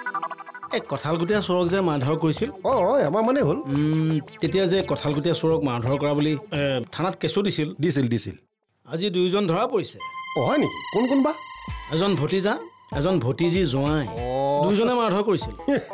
এই কঁঠালগুটীয়া চোৰক যে মাৰধৰ কৰিছিল এমাহ মানে হ'ল তেতিয়া যে কঁঠালগুটীয়া চোৰক মাৰধৰ কৰা বুলি থানাত কেছো দিছিল আজি দুয়োজন ধৰা পৰিছে হয় নেকি কোন কোন বা এজন ভতিজা এজন ভতিজী জোঁৱাই দুয়োজনে মাৰধৰ কৰিছিল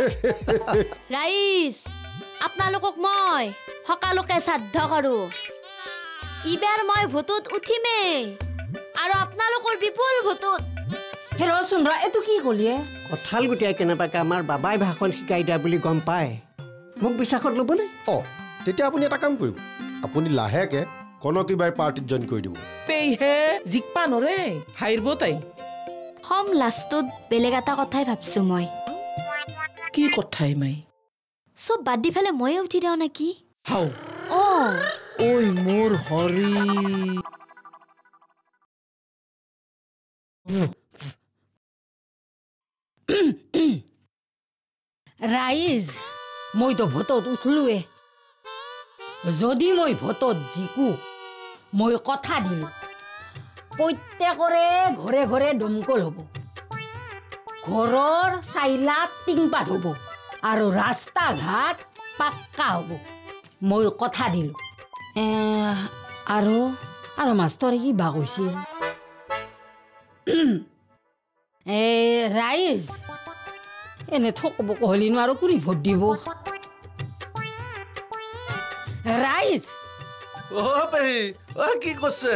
ৰাইজ আপোনালোকক মই সকলোকে শ্ৰাদ্ধ কৰোঁ ইবাৰ মই ভোটত উঠিমেই আৰু আপোনালোকৰ বিপুল ভোটত ৰচোন এইটো কি কলিয়ে কঁঠাল গুটিয়াই কেনেবাকে আমাৰ বাবাই ভাষণ শিকাই দিয়া বুলি গম পায় মোক বিশ্বাসত ল'বনে তেতিয়া আপুনি এটা কাম কৰিব আপুনি লাহেকে কনকিবাই পাৰ্টিত জইন কৰি দিব পেইহে জিকপা নৰে হাৰিব তাই হম লাষ্টত বেলেগ এটা কথাই ভাবছো মই কি কথাই মাই সব বাদ দি ফেলে ময়ে উঠি দিওঁ নেকি হাও ঐ মোৰ হৰি ৰাইজ মইতো ভোটত উঠলোৱে যদি মই ভোটত জিকো মই কথা দিলো প্ৰত্যেকৰে ঘৰে ঘৰে দমকল হ'ব ঘৰৰ চাইলাত টিংপাত হ'ব আৰু ৰাস্তা ঘাট পাক্কা হ'ব মই কথা দিলো আৰু মাষ্টৰে কি বা কৈছিল ৰাইজ এনে থকব কহলিনো আৰু কোনে ভোট দিব ৰাইজ কি কৈছে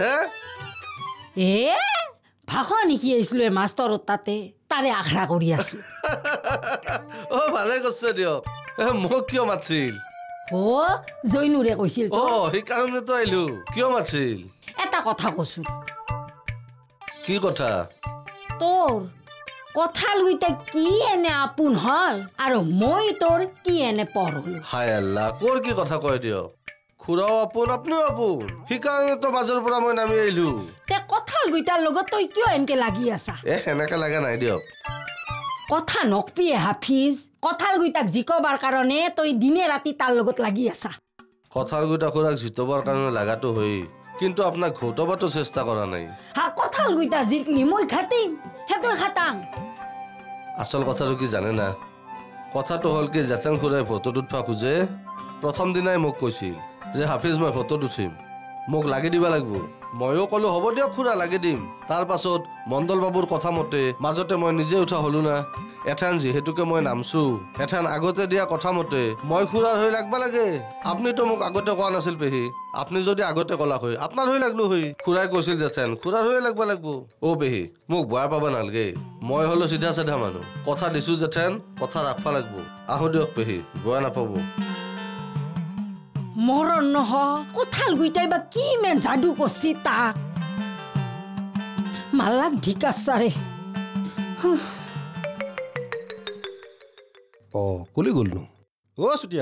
ভাষণ শিকি আহিছিলো মাষ্টৰৰ তাতে তাৰে আখৰা কৰি আছো ভালে কৈছে দিয়ক মোক কিয় মাতিছিল জৈনুৰে কৈছিল সেইকাৰণেতো আহিলো কিয় মাতিছিল এটা কথা কৈছো কি কথা তোৰ কঁঠাল গুইটা কি এনে আপোন হল আৰু মই তোৰ কি এনে পৰ হলো হায় আল্লাহ কোৰ কি কথা কয় দিয়ক খুৰাও আপোন আপনিও আপোন সেইকাৰণেতো মাজৰ পৰা মই নামি আহিলো তে কঁঠাল গুইটাৰ লগত তই কিয় এনেকে লাগি আছা সেনেকে লাগা নাই দিয়ক কথা নকপিয়ে হাফিজ কঁঠাল গুইটাক জিকবাৰ কাৰণে তই দিনে ৰাতি তাৰ লগত লাগি আছা কঁঠাল গুইটা খুৰাক জিতবাৰ কাৰণে লাগাটো হয় কিন্তু আপোনাক ঘটাবাতো চেষ্টা কৰা নাই কঁঠাল গুইটা জিকলি মই খাটিম হেতই খাটাং আচল কথাটো কি জানে না কথাটো হল কি জেঠেন খুৰাই ভোটত উঠবা খোজে প্ৰথম দিনাই মোক কৈছিল যে হাফিজ মই ভোটত উঠিম মোক লাগি দিব লাগিব ময়ো কলো হ'ব দিয়ক খুৰা লাগি দিম তাৰ পাছত মণ্ডল বাবুৰ কথা মতে মাজতে মই নিজে উঠা হলো না এঠান যিহেতুকে মই নামছো এঠান আগতে দিয়া কথা মতে মই খুৰাৰ হৈ লাগবা লাগে আপুনিতো মোক আগতে কোৱা নাছিল পেহী আপুনি যদি আগতে কলা হয় আপোনাৰ হৈ লাগলো হয় খুৰাই কৈছিল যেথেন খুৰাৰ হৈ লাগবা লাগিব পেহী মোক বেয়া পাবা নালগে মই হলো চিধা চিধা মানুহ কথা দিছো যেথেন কথা ৰাখবা লাগিব আহো দিয়ক পেহী বেয়া নাপাব মৰণ নহ কঁঠাল গুইটাই বা কি মেন যাদু কৰছি তাক মালাক ঢিকাচাৰে কলি গ'লনো চুতীয়া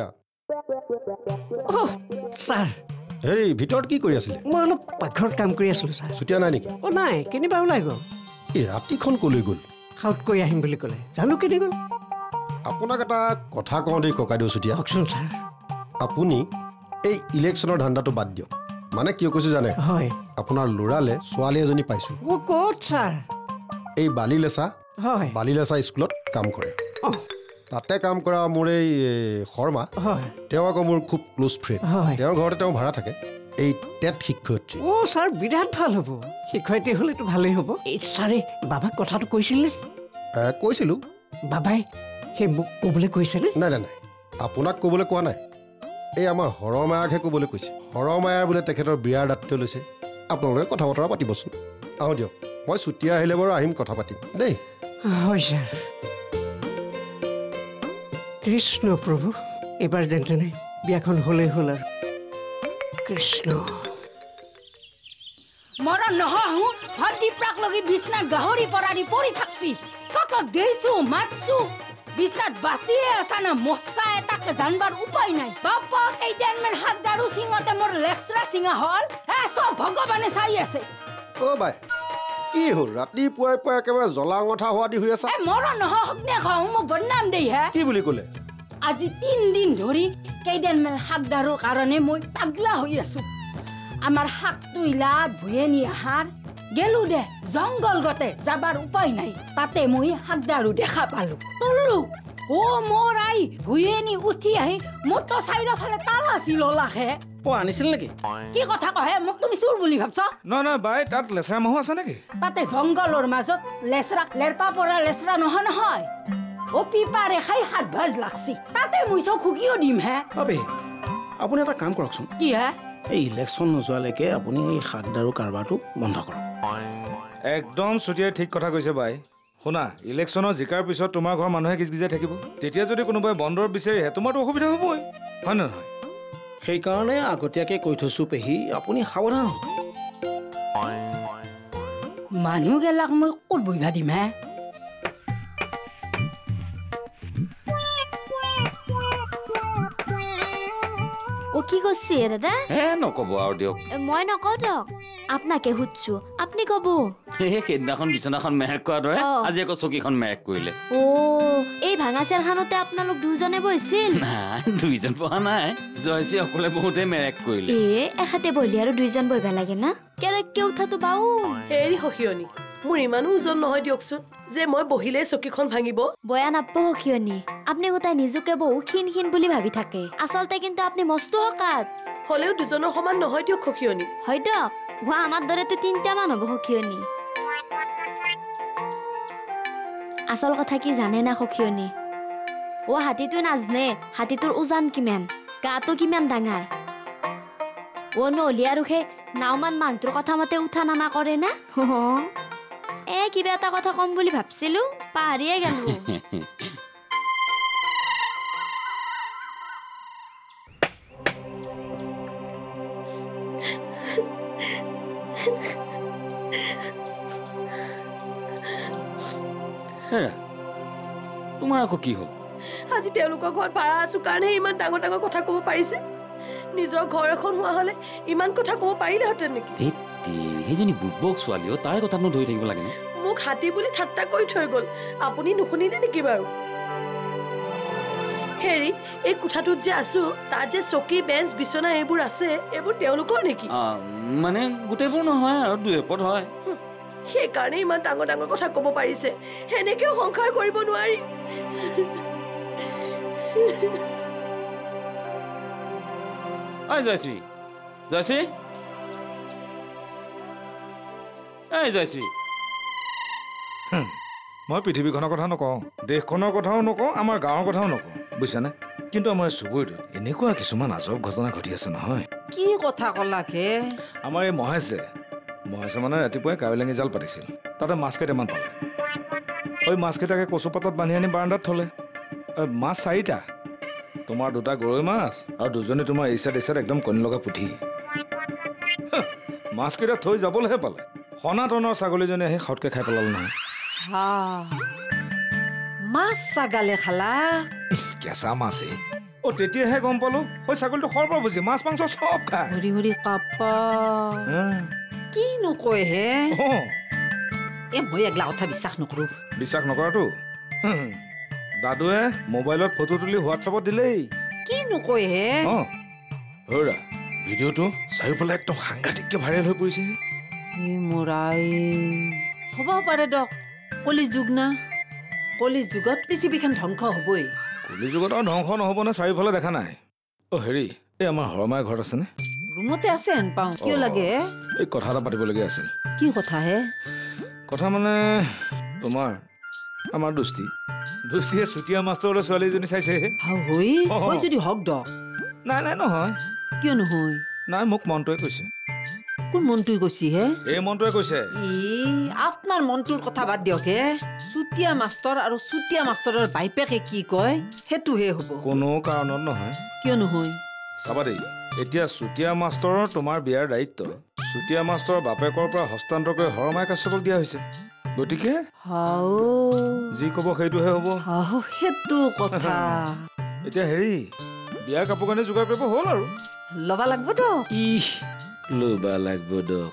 ছাৰ হেৰি ভিতৰত কি কৰি আছিলে মই অলপ পাকঘৰত কাম কৰি আছিলো ছাৰ চুতীয়া নাই নেকি নাই কেনিবা ওলাই গ'ল এই ৰাতিখন কলৈ গ'ল খাউত কৰি আহিম বুলি ক'লে জানো কেনি গ'ল আপোনাক এটা কথা কওঁ দেই ককাইদেউ চুতীয়া কওকচোন ছাৰ আপুনি এই ইলেকশ্যনৰ ধান্দাটো বাদ দিয়ক মানে কিয় কৈছো জানে হয় আপোনাৰ ল'ৰালে ছোৱালী এজনী পাইছো ক'ত ছাৰ এই বালিলেচা হয় বালিলেচা স্কুলত কাম কৰে তাতে কাম কৰা মোৰ এই শৰ্মা তেওঁ আকৌ মোৰ খুব ক্ল'জ ফ্ৰেণ্ড তেওঁৰ ঘৰতে তেওঁ ভাড়া থাকে এই টেট শিক্ষয়িত্ৰী ছাৰ বিৰাট ভাল হ'ব শিক্ষয়িত্ৰী হ'লেতো ভালেই হ'ব এই ছাৰে বাবাক কথাটো কৈছিলে কৈছিলো বাবাই সেই মোক ক'বলৈ কৈছিলে নাই আপোনাক ক'বলৈ কোৱা নাই এই আমাৰ হৰমায়াকহে ক'বলৈ কৈছে হৰমায়াৰ বোলে তেখেতৰ বিয়াৰ দায়িত্ব লৈছে আপোনালোকে কথা বতৰা পাতিবচোন আহোঁ দিয়ক মই ছুটীয়া আহিলে বাৰু আহিম কথা পাতিম দেই হয় ছাৰ কৃষ্ণ প্ৰভু এইবাৰ যেনে বিয়াখন হ'লেই হ'ল আৰু কৃষ্ণ মৰণ নহওঁ ভৰ্তি প্ৰাক লগি বিছনাত গাহৰি পৰাৰি পৰি থাকবি চকত গৈছো মাতছো বিছনাত বাচিয়ে আছা না মছা এটাকে জানবাৰ উপায় নাই বাপা কেইদিনমান হাত দাৰু চিঙতে মোৰ লেক্সৰা চিঙা হ'ল চব ভগৱানে চাই আছে বাই কি হ'ল ৰাতিপুৱাই পুৱাই একেবাৰে জ্বলা অঙঠা হোৱা দি হৈ আছে মৰণ নহওক নে খাওঁ মোক বদনাম দেই হে কি বুলি ক'লে আজি 3 দিন ধৰি কেইদিনমান শাক দাৰুৰ কাৰণে মই পাগলা হৈ আছো আমাৰ শাক তুইলাত ভুয়ে নি আহাৰ গেলো দে জংগল গতে যাবাৰ উপায় নাই তাতে মই শাক দাৰু দেখা পালো তুললো ও মোৰ আই ভুয়েনি উঠি আহি মোৰ তো চাৰিওফালে তালাচি ললাহে অ আনিছিল নেকি কি কথা কহে মোক তুমি চোৰ বুলি ভাবছ নহয় বাই তাত লেচৰা মহো আছে নেকি তাতে জংগলৰ মাজত লেচৰা লেৰপা পৰা লেচৰা নহয় ও পিপাৰে খাই হাত ভাজ লাগছি তাতে মুইছ খুকিও দিম হে আবে আপুনি এটা কাম কৰকচোন কি হে এই ইলেকশ্যন নোযোৱালৈকে আপুনি এই শাকদাৰু কাৰবাৰটো বন্ধ কৰক একদম চুটিয়াই ঠিক কথা কৈছে বাই শুনা ইলেকশ্যনৰ জিকাৰ পিছত তোমাৰ ঘৰৰ মানুহে কিচকিচাই থাকিব তেতিয়া যদি কোনোবাই বন্দৰ বিচাৰিহে তোমাৰতো অসুবিধা হ'বই হয় নে নহয় সেইকাৰণে আগতীয়াকৈ কৈ থৈছোঁ পেহী আপুনি সাৱধান মানুহগেলাক মই ক'ত বহিবা দিম হে ও কি কৈছে দাদা নকব আৰু দিয়ক মই নকওঁ দিয়ক আপোনাকে সুধছো আপুনি ক'ব সেইদিনাখন বিচনাখন মেহেক কৰাৰ দৰে আজি আকৌ চকীখন মেহেক কৰিলে অ এই ভাঙা চেৰখানতে আপোনালোক দুজনে বহিছিল নাই দুইজন বহা নাই জয়সী অকলে বহুতে মেহেক কৰিলে এখাতে বহিলে আৰু দুইজন বহিব লাগে না কেৰেককে উঠাটো বাও হেৰি সখিয়নি মোৰ ইমানো ওজন নহয় দিয়কচোন যে মই বহিলে চকীখন ভাঙিব বয়া নাপাব সখিয়নি আপুনি গোটাই নিজকে বহু ক্ষীণ বুলি ভাবি থাকে আচলতে কিন্তু আপুনি মস্ত হকাত হলেও দুজনৰ সমান নহয় দিয়ক সখিয়নি হয় দিয়ক হোৱা আমাৰ দৰেতো 3টা মান হ'ব সখিয়নি আচল কথা কি জানে না সখিয়নি ও হাতীটো নাজনে হাতীটোৰ ওজন কিমান গাটো কিমান ডাঙৰ ও নলি আৰু সেই নাওমান মানুহটোৰ কথা মতে উঠা নামা কৰে না কিবা এটা কথা কম বুলি ভাবছিলো পাহৰিয়ে গেলো তোমাৰ আকৌ কি হ'ল আজি তেওঁলোকৰ ঘৰত ভাড়া আছো কাৰণে ইমান ডাঙৰ ডাঙৰ কথা ক'ব পাৰিছে নিজৰ ঘৰ এখন হোৱা হলে ইমান কথা ক'ব পাৰিলেহেঁতেন নেকি সেইজনী বুবক ছোৱালীও তাই কথানো ধৰি থাকিব লাগে মোক হাতী বুলি ঠাট্টা কৰি থৈ গ'ল আপুনি নুশুনিলে নেকি বাৰু হেৰি এই কোঠাটোত যে আছো তাত যে চকী বেঞ্চ বিচনা এইবোৰ আছে এইবোৰ তেওঁলোকৰ নেকি মানে গোটেইবোৰ নহয় আৰু দুই এপদ হয় সেইকাৰণে ইমান ডাঙৰ ডাঙৰ কথা ক'ব পাৰিছে সেনেকেও সংসাৰ কৰিব নোৱাৰি জয়শ্ৰী জয়শ্ৰী জয়শ্ৰী মই পৃথিৱীখনৰ কথা নকওঁ দেশখনৰ কথাও নকওঁ আমাৰ গাঁৱৰ কথাও নকওঁ বুজিছানে কিন্তু আমাৰ চুবুৰীটোত এনেকুৱা কিছুমান আজব ঘটনা ঘটি আছে নহয় কি কথা কলাকে আমাৰ এই মহেশে মানে ৰাতিপুৱাই কাৱৈলাঙি জাল পাতিছিল তাতে মাছ কেইটামান পালে ওই মাছ কেইটাকে কচু পাতত বান্ধি আনি বাৰান্দাত থলে মাছ 4টা তোমাৰ 2টা গৰৈ মাছ আৰু 2জনী তোমাৰ এইচাত একদম কণী লগা পুঠি মাছ কেইটা থৈ যাবলৈহে পালে সনাতনৰ ছাগলীজনী আহি খাউতকে খাই পেলালে নহয় মাছ ছাগালে খালা কেঁচা মাছে তেতিয়াহে গম পালো ওই ছাগলীটো সৰ্বভোজী মাছ মাংস চব খায় হৰি হৰি কাপা কি নকয় হে মই এগলা কথা বিশ্বাস নকৰো বিশ্বাস নকৰাটো দাদুৱে মোবাইলত ফটো তুলি হোৱাটছআপত দিলেই কি নকয় হে হৰা ভিডিঅ'টো চাৰিওফালে একদম সাংঘাতিককে ভাইৰেল হৈ পৰিছে মোৰাই হ'ব পাৰে দক কলি যুগ না কলি যুগত পৃথিৱীখন ধ্বংস হ'বই কলি যুগত আৰু ধ্বংস নহ'ব নে চাৰিওফালে দেখা নাই হেৰি এই আমাৰ হৰমাই ঘৰত আছেনে ৰুমতে আছে হেন পাওঁ কিয় লাগে এই কথা এটা পাতিবলগীয়া আছিল কি কথা হে কথা মানে তোমাৰ আমাৰ দুষ্টিয়ে চুতীয়া মাষ্টৰৰ ছোৱালীজনী চাইছে হয় যদি হওক দ নাই নহয় কিয় নহয় নাই মোক মনটোৱে কৈছে কোন মনটোৱে কৈছে হে এই মনটোৱে কৈছে আপোনাৰ মনটোৰ কথা বাদ দিয়ক হে চুতীয়া মাষ্টৰ আৰু চুতীয়া মাষ্টৰৰ বাইপেকে কি কয় সেইটোহে হ'ব কোনো কাৰণত নহয় কিয় নহয় চাবা দেই এতিয়া চুতীয়া মাষ্টৰৰ তোমাৰ বিয়াৰ দায়িত্ব চুতীয়া মাষ্টৰৰ বাপেকৰ পৰা হস্তান্তৰ কৰি হৰমাই কাশ্যপক দিয়া হৈছে গতিকে যি ক'ব সেইটোহে হ'ব সেইটো কথা এতিয়া হেৰি বিয়াৰ কাপোৰ কানি যোগাৰ কৰিব হ'ল আৰু ল'বা লাগব দক ল'বা লাগব দক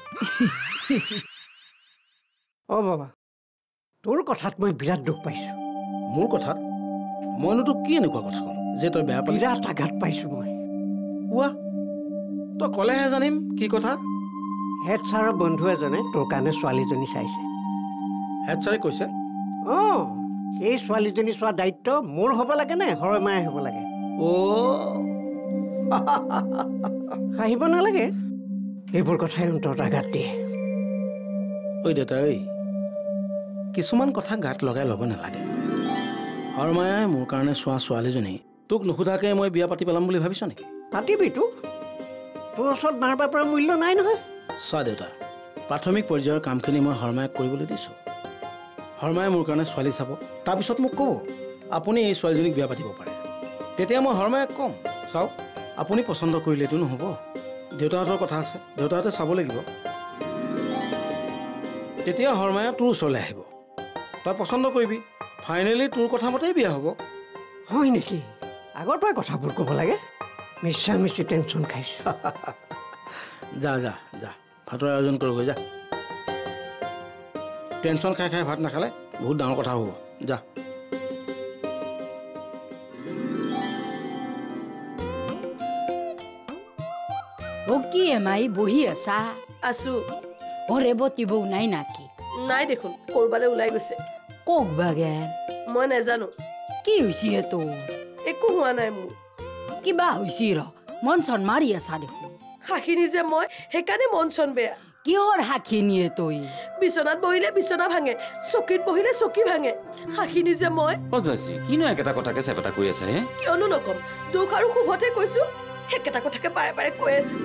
বাবা তোৰ কথাত মই বিৰাট দুখ পাইছো মোৰ কথাত মইনো তোক কি এনেকুৱা কথা ক'লো যে তই বেয়া পালি বিৰাট আঘাত পাইছো মই তই ক'লেহে জানিম কি কথা হেড ছাৰৰ বন্ধু এজনে তোৰ কাৰণে ছোৱালীজনী চাইছে হেড ছাৰে কৈছে সেই ছোৱালীজনী চোৱা দায়িত্ব মোৰ হ'ব লাগে নে হৰমায়ে হ'ব লাগে? হাঁহিব নালাগে, এইবোৰ কথাই অন্তৰত আঘাত দিয়ে। ঐ দেউতা, ঐ কিছুমান কথা গাত লগাই ল'ব নালাগে। হৰমায়ে মোৰ কাৰণে চোৱা ছোৱালীজনী তোক নুসুধাকৈ মই বিয়া পাতি পেলাম বুলি ভাবিছ নেকি? পাতিবি তোক, তোৰ ওচৰত মাৰ বাপৰ মূল্য নাই নহয়। চোৱা দেউতা, প্ৰাথমিক পৰ্যায়ৰ কামখিনি মই হৰমায়েক কৰিবলৈ দিছোঁ। হৰমায়ে মোৰ কাৰণে ছোৱালী চাব, তাৰপিছত মোক ক'ব আপুনি এই ছোৱালীজনীক বিয়া পাতিব পাৰে। তেতিয়া মই হৰমায়েক ক'ম চাওক আপুনি পচন্দ কৰিলেতো নহ'ব, দেউতাহঁতৰ কথা আছে, দেউতাহঁতে চাব লাগিব। তেতিয়া হৰমায়ে তোৰ ওচৰলৈ আহিব, তই পচন্দ কৰিবি, ফাইনেলি তোৰ কথা মতেই বিয়া হ'ব। হয় নেকি? আগৰ পৰাই কথাবোৰ ক'ব লাগে, মিছা মিছি টেনশ্যন খাইছোঁ। যা যা যা ভাতৰ আয়োজন কৰোগৈ যা। টেনশ্যন খাই খাই ভাত নাখালে বহুত ডাঙৰ কথা হ'ব, যা। ও কি এমাই বহি আছা? আছো। ও ৰেৱতী বৌ নাই নাকি? নাই দেখোন, কৰবালৈ ওলাই গৈছে। কক বাগেন? মই নাজানো। কি হৈছে তোৰ? একো হোৱা নাই মোৰ। কিবা হৈছে ৰ, মন চন মাৰি আছা দেখোন। সাক্ষিনী যে মই, সেইকাৰণে মন চন বেয়া। কিহৰ সাক্ষিনীয়ে তই? বিচনাত বহিলে বিচনা ভাঙে, চকীত বহিলে চকী ভাঙে। সাক্ষিনী যে মই। কিনো একেটা কথাকে চেপেটা কৰি আছে হে? কিয়নো নকম, দুখ আৰু শুভতে কৈছো, একেটা কথাকে বাৰে বাৰে কৈ আছে।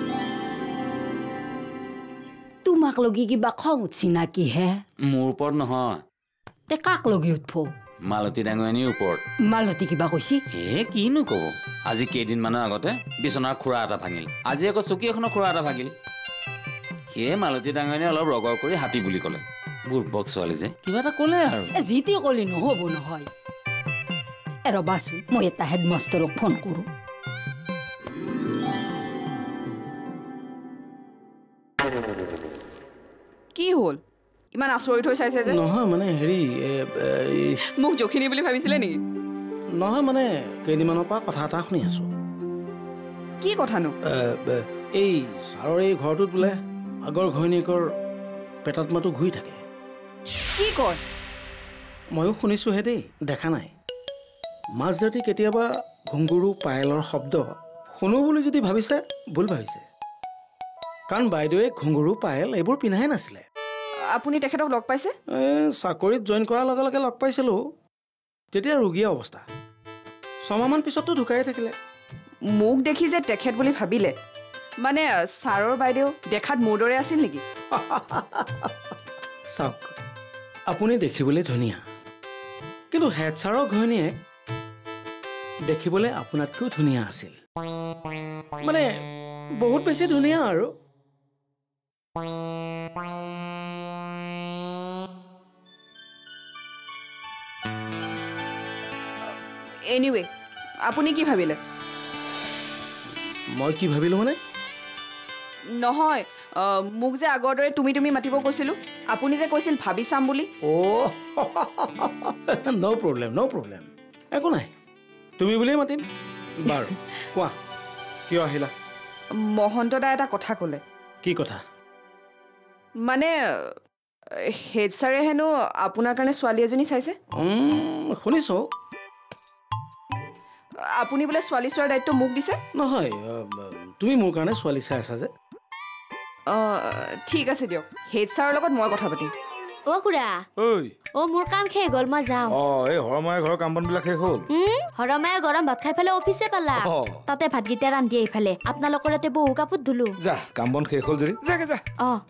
তোমাক লগি কিবা খং উঠছি নাকি হে? মোৰ ওপৰত নহয়। তে কাক লগি উঠব? মালতী ডাঙৰীয়ানীৰ ওপৰত। মালতী কিবা কৈছি? কিনো ক'ব, আজি কেইদিনমানৰ আগতে বিচনাৰ খুৰা এটা ভাঙিল, আজি আকৌ চকী এখনৰ খুৰা এটা ভাঙিল। সেয়ে মালতী ডাঙৰীয়ানীয়ে অলপ ৰগৰ কৰি হাতী বুলি ক'লে। বুৰ্বক ছোৱালী যে কিবা এটা ক'লে আৰু। যিটি ক'লি নহ'ব নহয়। ৰবাচোন, মই এটা হেডমাষ্টাৰক ফোন কৰোঁ। কি হ'ল? ইমান আচৰিত হৈ চাইছে যে? নহয় মানে হেৰি, মোক জখিনী বুলি ভাবিছিলে নেকি? নহয় মানে কেইদিনমানৰ পৰা কথা এটা শুনি আছো। কি কথানো? এই ছাৰৰ এই ঘৰটোত বোলে আগৰ ঘৈণীয়েকৰ পেটাত্মাটো ঘূৰি থাকে। কি কয়? ময়ো শুনিছোঁহে দেই, দেখা নাই। মাজৰাতি কেতিয়াবা ঘুংগুৰু পায়েলৰ শব্দ শুনো বুলি যদি ভাবিছে ভুল ভাবিছে, কাৰণ বাইদেৱে ঘুংগুৰু পায়েল এইবোৰ পিন্ধাই নাছিলে। আপুনি তেখেতক লগ পাইছে? চাকৰিত জইন কৰাৰ লগে লগে লগ পাইছিলোঁ, তেতিয়া ৰোগীয়া অৱস্থা। 6 মাহমান পিছততো ঢুকাই থাকিলে। মোক দেখি যে তেখেত বুলি ভাবিলে, মানে ছাৰৰ বাইদেউ দেখাত মোৰ দৰে আছিল নেকি? চাওক, আপুনি দেখিবলৈ ধুনীয়া, কিন্তু হেড ছাৰৰ ঘৈণীয়েক দেখিবলৈ আপোনাতকৈও ধুনীয়া আছিল। মানে বহুত বেছি ধুনীয়া আৰু। এনিৱে, আপুনি কি ভাবিলে? মই কি ভাবিলোঁ মানে? নহয়, মোক যে আগৰ দৰে তুমি তুমি মাতিব কৈছিলোঁ, আপুনি যে কৈছিল ভাবি চাম বুলি। ন' প্ৰব্লেম, ন' প্ৰব্লেম, একো নাই, তুমি বুলিয়ে মাতিম। বাৰু কোৱা, কিয় আহিলা? মহন্ত দা এটা কথা ক'লে। কি কথা? মানে হেড ছাৰে হেনো আপোনাৰ কাৰণে ছোৱালী এজনী চাইছে। শুনিছোঁ। আপুনি বোলে ছোৱালী চোৱাৰ দায়িত্ব মোক দিছে? নহয়, তুমি মোৰ কাৰণে ছোৱালী চাই আছা যে। ঠিক আছে দিয়ক, হেড ছাৰৰ লগত মই কথা পাতিম। অ খুৰা, মোৰ কাম শেষ গ'ল, মই যাওঁ। এই হৰমায়ে ঘৰৰ কাম বনবিলাক শেষ হ'ল? হৰমায়ে গৰম ভাত খাই পেলাই অফিচে পালা, তাতে ভাতকেইটা ৰান্ধি আহিফালে আপোনালোকৰ ইয়াতে বহু কাপোৰ ধুলো। যা, কাম বন শেষ হ'ল যদি যাগে যা।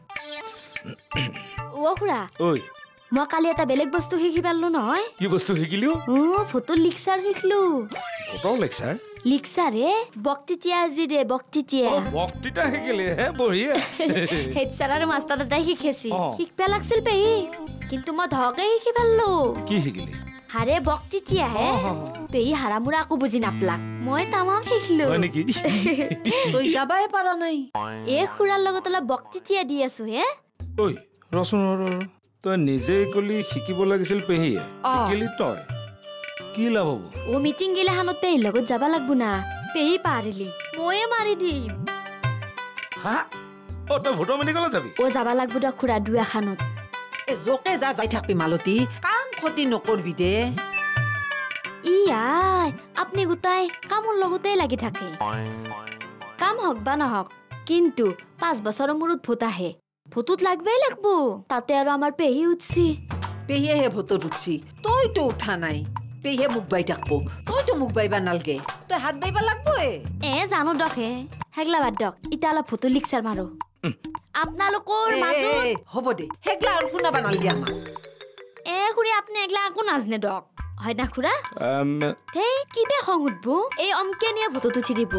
অ খুৰা, মই কালি এটা বেলেগ বস্তু শিকি পালো নহয়। কি বস্তু শিকিলি? ফটোৰ লিকচাৰ শিকলো। ফটোৰ লিকচাৰ? লিকচাৰ বক্তৃতা আজি ৰে, বক্তৃতা। বক্তৃতা শিকিলি হে, বঢ়িয়া। হেড ছাৰ আৰু মাষ্টাৰ দাদাই শিকাইছি, শিকবা লাগছিল পেহী, কিন্তু মই ধকে শিকি পালো। কি শিকিলি? হাৰে বক্তৃতা হে, পেহী হাৰামুৰা আকৌ বুজি নাপলাক, মই তামাম শিকলো। হয় নেকি? তই যাবাই পাৰা নাই। খুৰাৰ লগত অলপ বক্তৃতা দি আছো হে। ঐ ৰচোন, তই নিজেই কলি শিকিব লাগিছিল পেহীয়ে, শিকিলি তই, কি লাভ হ'ব? মিটিং গিলাখানত পেহীৰ লগত যাবা লাগব না, পেহী পাৰিলি ময়ে মাৰি দিম। তই ভোটৰ মিটিঙলৈ যাবি? যাবা লাগব দক খুৰা, দুই এখানত। জোকে যাই থাকবি মালতী, কাম ক্ষতি নকৰবি দে। ইয়াই আপনি গোটাই কামৰ লগতেই লাগি থাকে কাম হওক বা নহওক কিন্তু 5 বছৰৰ মূৰত ভোট আহে ভোটত লাগবেই লাগব তাতে আৰু আমাৰ পেহী উঠছি পেহীয়েহে ভোটত উঠছি তইতো উঠা নাই পেহীয়ে মুখ বাই থাকব তইতো মুখ বাইবা নালগে তই হাত বাইবা লাগবই জানো দক হে হেগলা বাদ দক ইটা অলপ ভোটৰ লিকচাৰ মাৰো আপোনালোকৰ মাজত হ'ব দে হেগলা আৰু শুনাবা নালগে আমাক খুৰী আপনি এগলা একো নাজনে দক হয় না খুৰা হেই কিবে খং উঠব এই অমকে নিয়ে ভোটত উঠি দিব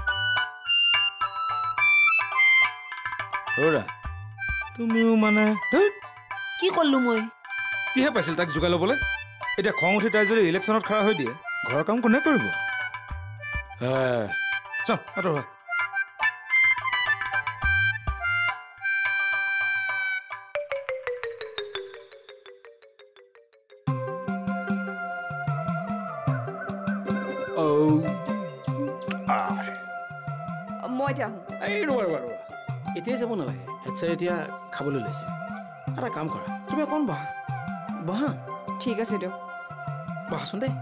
তুমিও মানে কি কৰলো মই কিহে পাইছিল তাক যোগাই ল'বলৈ এতিয়া খং উঠি তাই যদি ইলেকশ্যনত খাৰা হৈ দিয়ে ঘৰৰ কাম কোনে কৰিব মই এতিয়া আহোঁ এই ৰবা এতিয়াই যাব নালাগে হেডছাৰ এতিয়া খাবলৈ লৈছে এটা কাম কৰা তুমি অকণ বহা ঠিক আছে দিয়ক বহাচোন দেই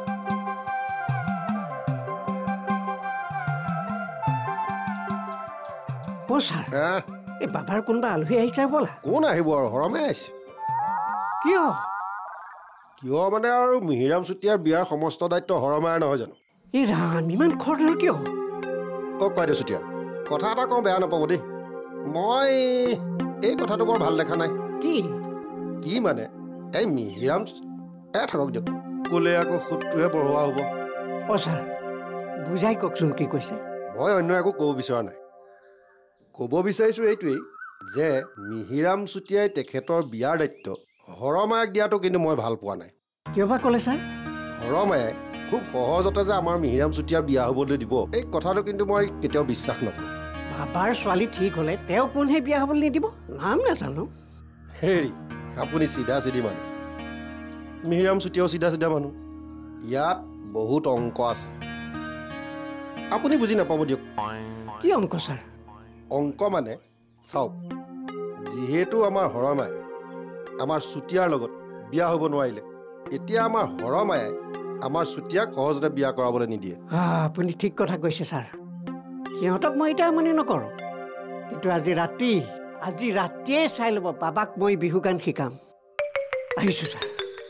ছাৰ এই বাবাৰ কোনোবা আলহী আহিছে ব'লা কোন আহিব আৰু হৰমে আহিছে কিয় মানে আৰু মিহিৰাম চুতীয়াৰ বিয়াৰ সমস্ত দায়িত্ব হৰমায়াৰ নহয় জানো এই ৰাম ইমান খৰচ কিয় কয় চুতীয়া কথা এটা কওঁ বেয়া নাপাব দেই মই এই কথাটো বৰ ভাল দেখা নাই কি মানে এই মিহিৰাম থাকক দিয়ক ক'লে আকৌ সুতটোহে বঢ়োৱা হ'ব ছাৰ বুজাই কওকচোন কি কৈছে মই অন্য একো ক'ব বিচৰা নাই ক'ব বিচাৰিছোঁ এইটোৱেই যে মিহিৰাম চুতীয়াই তেখেতৰ বিয়াৰ দায়িত্ব হৰমায়াক দিয়াটো কিন্তু মই ভাল পোৱা নাই কিয় বা ক'লে ছাৰ হৰমায়াই খুব সহজতে যে আমাৰ মিহিৰাম চুতীয়াৰ বিয়া হ'বলৈ দিব এই কথাটো কিন্তু মই কেতিয়াও বিশ্বাস নকৰোঁ বাবাৰ ছোৱালী ঠিক হ'লে তেওঁ কোনহে বিয়া হ'বলৈ নিদিব নাম নাজানো হেৰি আপুনি চিধা মানুহ মিহিৰাম চুতীয়াও চিধা মানুহ ইয়াত বহুত অংক আছে আপুনি বুজি নাপাব দিয়ক কি অংক ছাৰ অংক মানে চাওক যিহেতু আমাৰ হৰমায়ে আমাৰ চুতীয়াৰ লগত বিয়া হ'ব নোৱাৰিলে এতিয়া আমাৰ হৰমায়ে আমাৰ চুতীয়াক সহজতে বিয়া কৰাবলৈ নিদিয়ে আপুনি ঠিক কথা কৈছে ছাৰ সিহঁতক মই এতিয়া আমনি নকৰোঁ কিন্তু আজি ৰাতিয়ে চাই ল'ব বাবাক মই বিহু গান শিকাম আহিছোঁ ছাৰ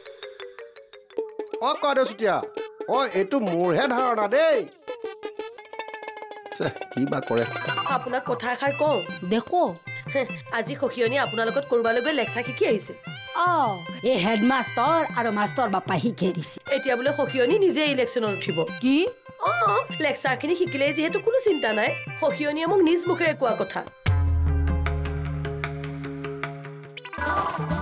কয় চুতীয়া এইটো মোৰহে ধাৰণা দেই কি বা কৰে আপোনাক কথা এষাৰ কওঁ দেখো আজি সখীয়নী আপোনাৰ লগত কৰবালৈ গৈ লেকচাৰ শিকি আহিছে এই হেডমাষ্টৰ আৰু মাষ্টৰ বাপা শিকাই দিছে এতিয়া বোলে সখীয়নী নিজে ইলেকশ্যনত উঠিব কি লেকচাৰখিনি শিকিলেই যিহেতু কোনো চিন্তা নাই সখীয়নীয়ে মোক নিজ মুখেৰে কোৱা কথা